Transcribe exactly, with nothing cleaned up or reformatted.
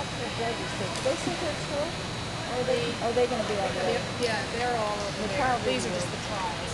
about the judges? Did they sit there too? Or are they, The- are they going to be over there? Yeah, they're all over The there. trial These are video. just the trials.